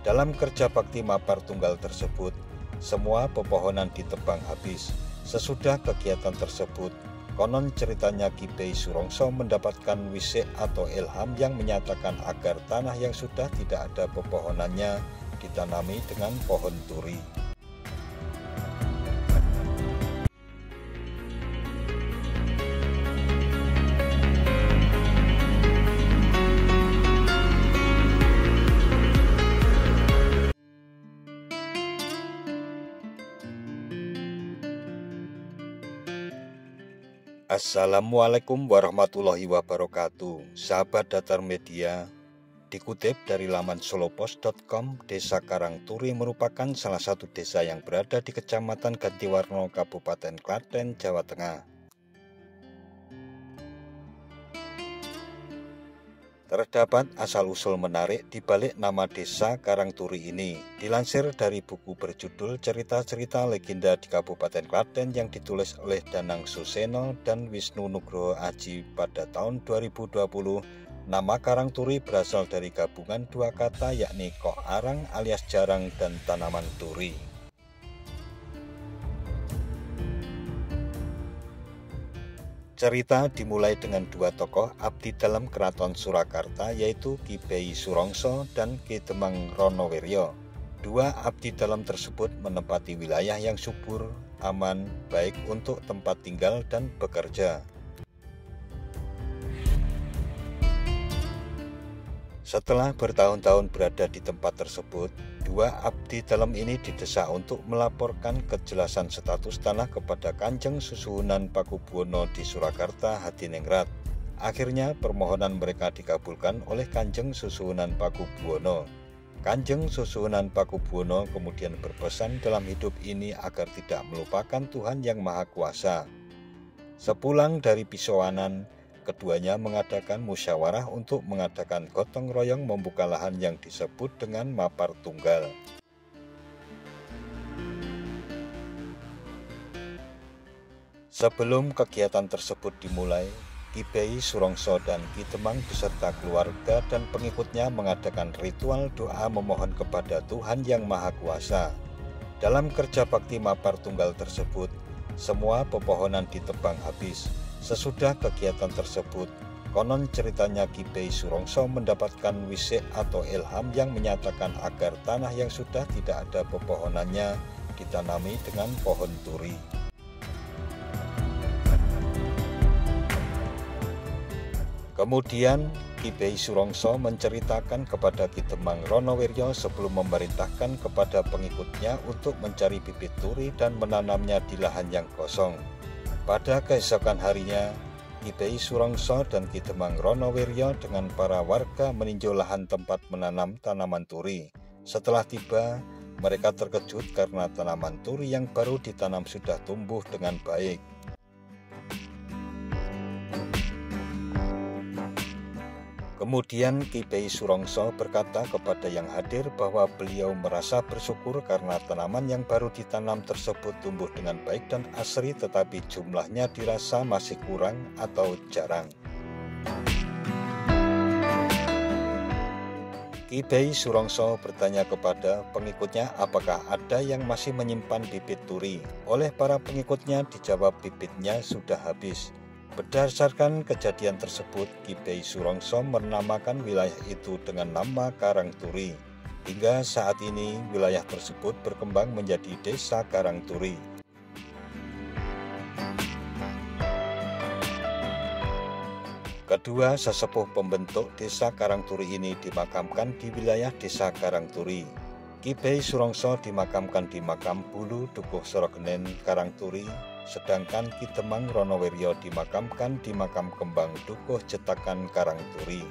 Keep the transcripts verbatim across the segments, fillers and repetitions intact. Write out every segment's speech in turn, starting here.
Dalam kerja bakti Mapar Tunggal tersebut, semua pepohonan ditebang habis. Sesudah kegiatan tersebut, konon ceritanya Ki Bei Surongso mendapatkan wisik atau ilham yang menyatakan agar tanah yang sudah tidak ada pepohonannya ditanami dengan pohon turi. Assalamualaikum warahmatullahi wabarakatuh. Sahabat Datar Media, dikutip dari laman solopos titik com, Desa Karangturi merupakan salah satu desa yang berada di Kecamatan Gantiwarna, Kabupaten Klaten, Jawa Tengah. Terdapat asal-usul menarik di balik nama Desa Karangturi ini. Dilansir dari buku berjudul Cerita-cerita Legenda di Kabupaten Klaten yang ditulis oleh Danang Suseno dan Wisnu Nugroho Aji pada tahun dua ribu dua puluh, nama Karangturi berasal dari gabungan dua kata yakni kok arang alias jarang dan tanaman turi. Cerita dimulai dengan dua tokoh abdi dalam Keraton Surakarta, yaitu Ki Bei Surongso dan Ki Temang Ronowiryo. Dua abdi dalam tersebut menempati wilayah yang subur, aman, baik untuk tempat tinggal dan bekerja. Setelah bertahun-tahun berada di tempat tersebut, dua abdi dalam ini didesak untuk melaporkan kejelasan status tanah kepada Kanjeng Susuhunan Pakubuwono di Surakarta, Hadiningrat. Akhirnya permohonan mereka dikabulkan oleh Kanjeng Susuhunan Pakubuwono. Kanjeng Susuhunan Pakubuwono kemudian berpesan dalam hidup ini agar tidak melupakan Tuhan Yang Maha Kuasa. Sepulang dari pisauanan, keduanya mengadakan musyawarah untuk mengadakan gotong royong membuka lahan yang disebut dengan Mapar Tunggal. Sebelum kegiatan tersebut dimulai, Ki Bei Surongso dan Ki Temang beserta keluarga dan pengikutnya mengadakan ritual doa memohon kepada Tuhan Yang Maha Kuasa. Dalam kerja bakti Mapar Tunggal tersebut, semua pepohonan ditebang habis. Sesudah kegiatan tersebut, konon ceritanya Ki Bei Surongso mendapatkan wisik atau ilham yang menyatakan agar tanah yang sudah tidak ada pepohonannya ditanami dengan pohon turi. Kemudian Ki Bei Surongso menceritakan kepada Ki Temang Ronowiryo sebelum memerintahkan kepada pengikutnya untuk mencari bibit turi dan menanamnya di lahan yang kosong. Pada keesokan harinya, Ki Bei Surongso dan Ki Temang Ronowiryo dengan para warga meninjau lahan tempat menanam tanaman turi. Setelah tiba, mereka terkejut karena tanaman turi yang baru ditanam sudah tumbuh dengan baik. Kemudian Ki Bei Surongso berkata kepada yang hadir bahwa beliau merasa bersyukur karena tanaman yang baru ditanam tersebut tumbuh dengan baik dan asri, tetapi jumlahnya dirasa masih kurang atau jarang. Ki Bei Surongso bertanya kepada pengikutnya apakah ada yang masih menyimpan bibit turi. Oleh para pengikutnya dijawab bibitnya sudah habis. Berdasarkan kejadian tersebut, Ki Bei Surongso menamakan wilayah itu dengan nama Karangturi. Hingga saat ini, wilayah tersebut berkembang menjadi Desa Karangturi. Kedua sesepuh pembentuk Desa Karangturi ini dimakamkan di wilayah Desa Karangturi. Ki Bei Surongso dimakamkan di Makam Bulu Dukuh Sorogenen Karangturi, sedangkan Ki Temang Ronowiryo dimakamkan di Makam Kembang Dukuh Jetakan Karangturi.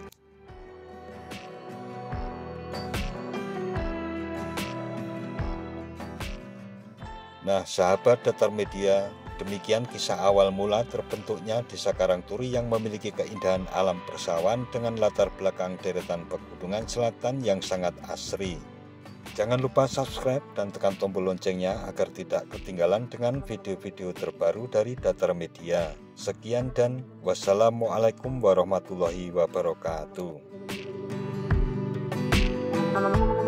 Nah, sahabat Datar Media, demikian kisah awal mula terbentuknya Desa Karangturi yang memiliki keindahan alam persawahan dengan latar belakang deretan pegunungan selatan yang sangat asri. Jangan lupa subscribe dan tekan tombol loncengnya agar tidak ketinggalan dengan video-video terbaru dari Datar Media. Sekian dan wassalamualaikum warahmatullahi wabarakatuh.